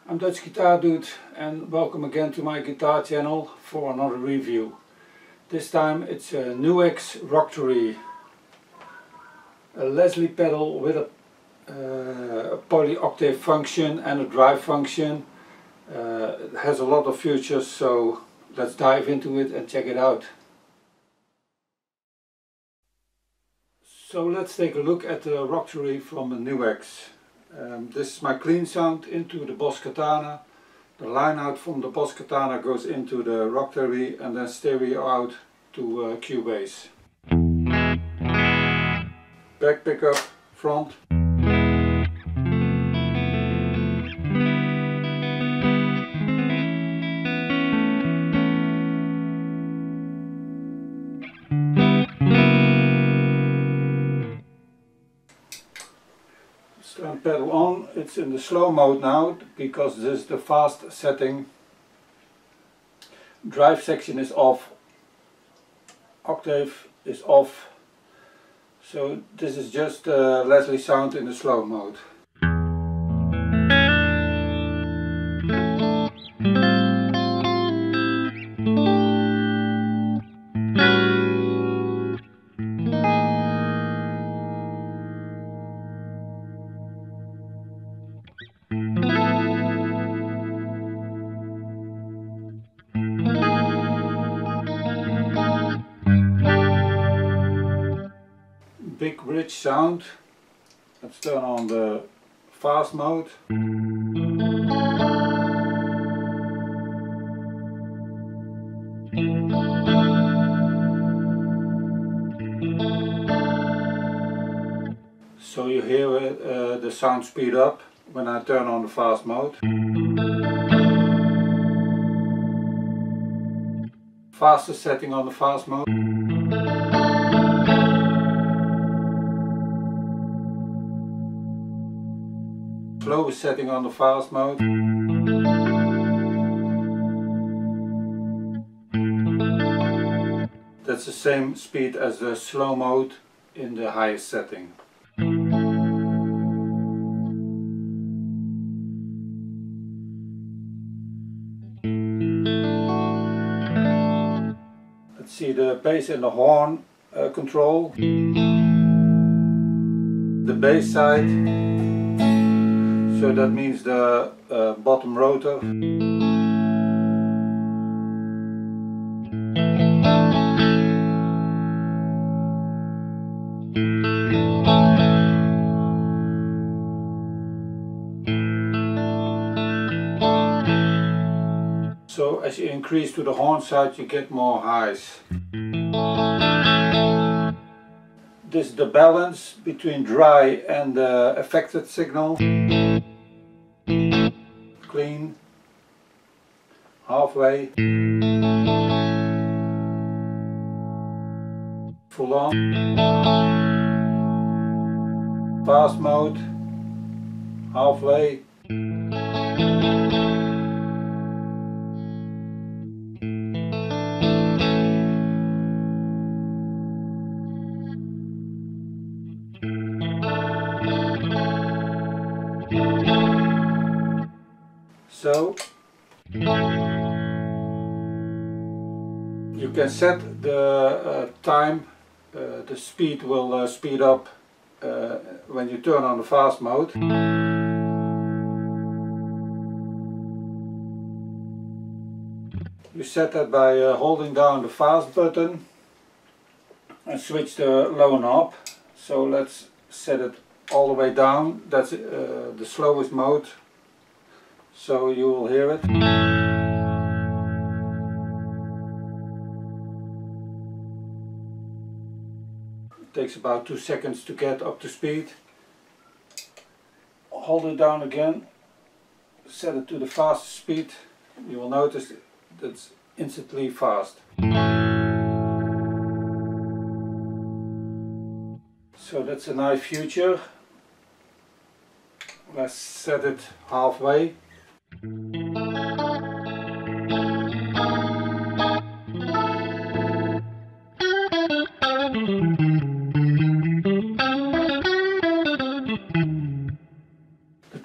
I'm DutchGuitarDude and welcome again to my guitar channel for another review. This time it's a NUX Roctary, a Leslie pedal with a poly octave function and a drive function. It has a lot of features, so let's dive into it and check it out. So let's take a look at the Roctary from the NUX. This is my clean sound into the Boss Katana. The line out from the Boss Katana goes into the Roctary and then stereo out to Cubase. Back pickup, front. Turn pedal on. It's in the slow mode now because this is the fast setting. Drive section is off, octave is off, so this is just Leslie sound in the slow mode. Big rich sound. Let's turn on the fast mode. So you hear it, the sound speed up when I turn on the fast mode. Fastest setting on the fast mode. Slowest setting on the fast mode. That's the same speed as the slow mode in the highest setting. Let's see the bass and the horn control. The bass side. So that means the bottom rotor. So as you increase to the horn side you get more highs. This is the balance between dry and affected signal. Clean, halfway, full on, fast mode, halfway, so you can set the time, the speed will speed up when you turn on the fast mode. You set that by holding down the fast button and switch the low knob. So let's set it all the way down. That's the slowest mode. So you will hear it. It takes about 2 seconds to get up to speed. Hold it down again, set it to the fastest speed. You will notice that's instantly fast. So that's a nice feature. Let's set it halfway.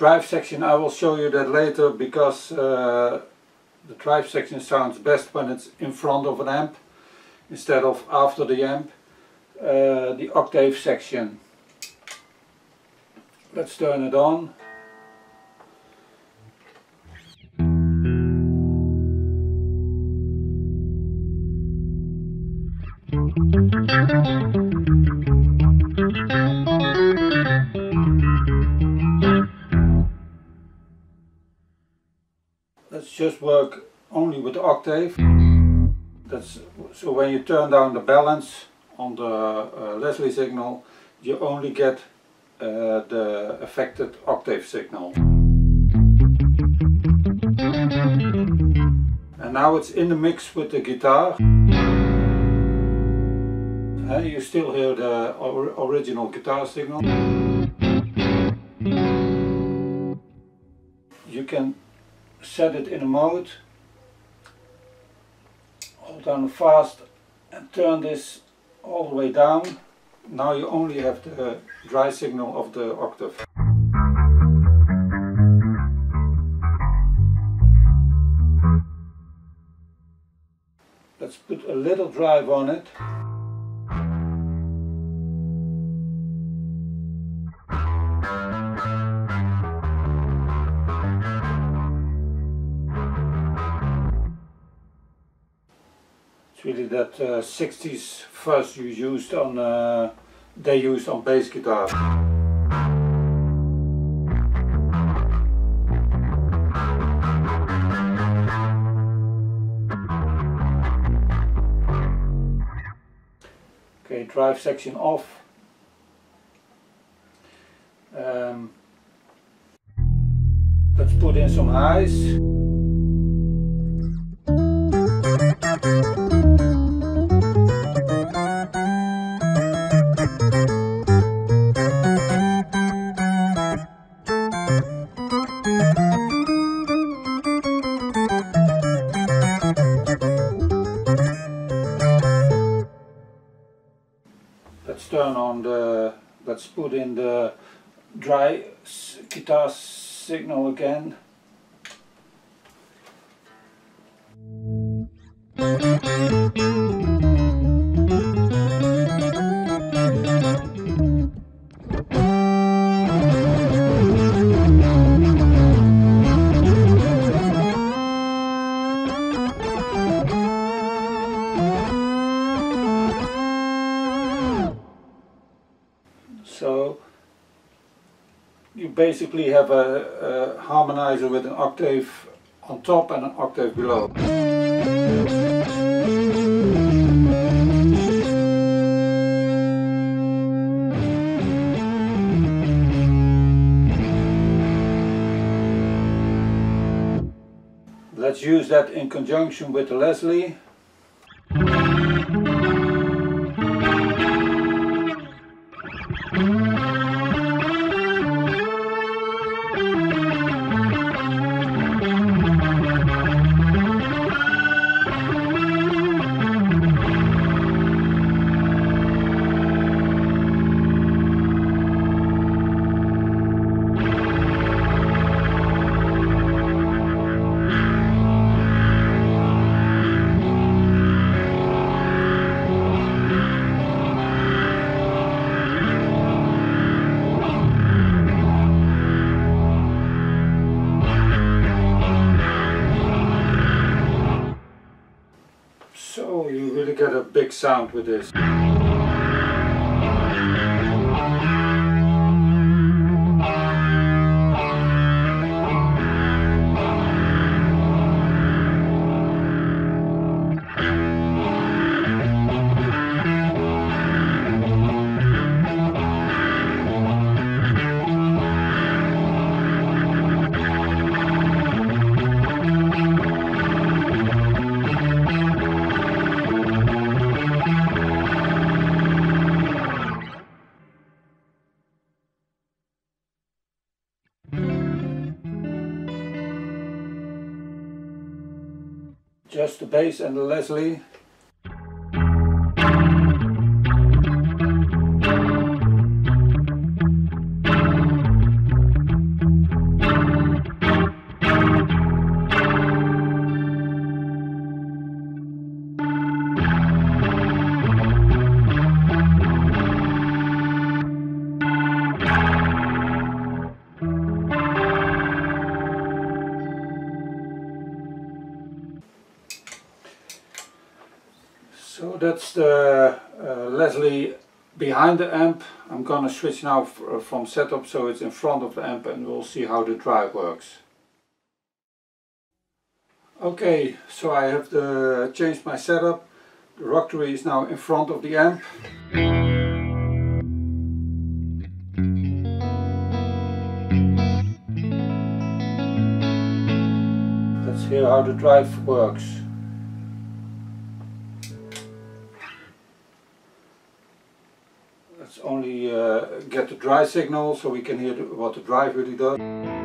drive section, I will show you that later, because the drive section sounds best when it's in front of an amp instead of after the amp. The octave section, let's turn it on. Let's just work only with the octave. That's so when you turn down the balance on the Leslie signal, you only get the affected octave signal. And now it's in the mix with the guitar. You still hear the original guitar signal. You can set it in a mode, hold down fast and turn this all the way down. Now you only have the dry signal of the octave. Let's put a little drive on it. It's really that 60s fuzz you used on they used on bass guitar. Okay, drive section off. Let's put in some highs. Let's turn on the, let's put in the dry guitar signal again. So you basically have a harmonizer with an octave on top and an octave below. Let's use that in conjunction with the Leslie. So you really get a big sound with this. Just the bass and the Leslie. that's the Leslie behind the amp. I'm gonna switch now from setup so it's in front of the amp, and we'll see how the drive works. Okay, so I have changed my setup. The Roctary is now in front of the amp. Let's hear how the drive works. Let's only get the dry signal so we can hear what the drive really does.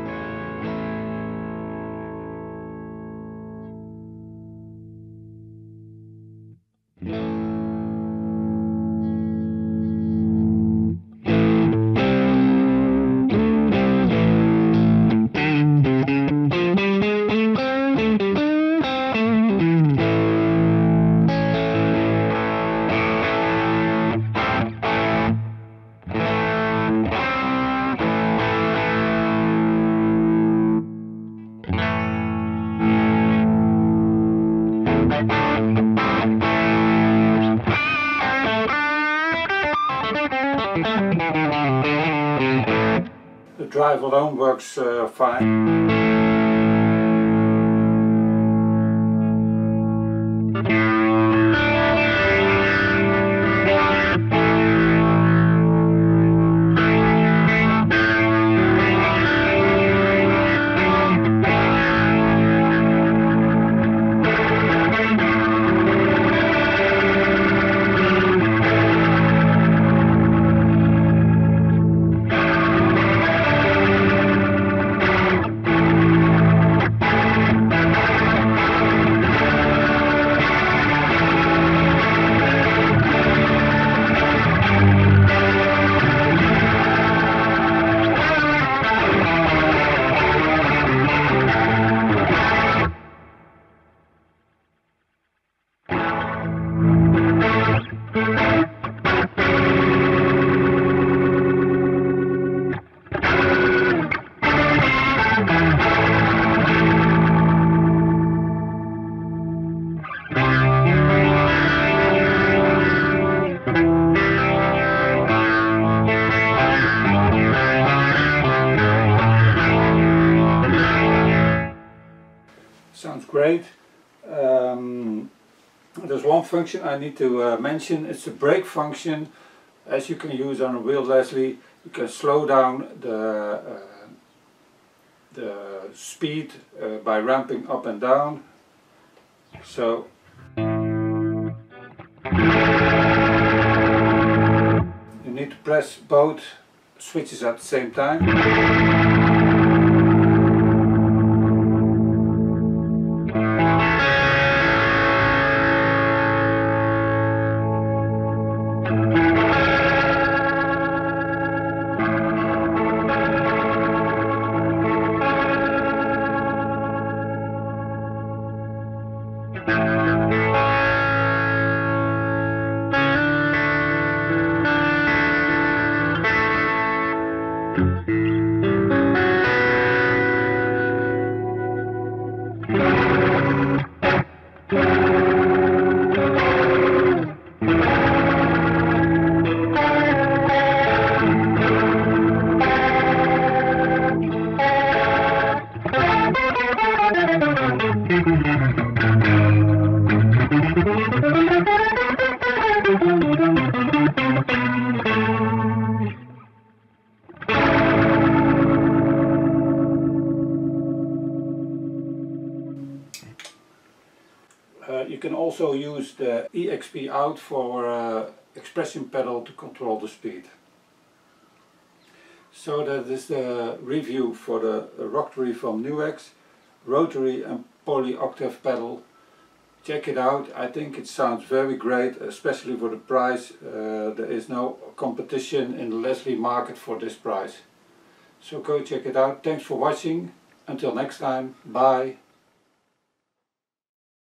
The drive alone works fine. Sounds great. There's one function I need to mention. It's a brake function, as you can use on a real Leslie. You can slow down the speed by ramping up and down. So you need to press both switches at the same time. You can also use the EXP out for expression pedal to control the speed. So that is the review for the Roctary from NUX Rotary and Poly Octave pedal. Check it out. I think it sounds very great, especially for the price. There is no competition in the Leslie market for this price. So go check it out. Thanks for watching. Until next time, bye.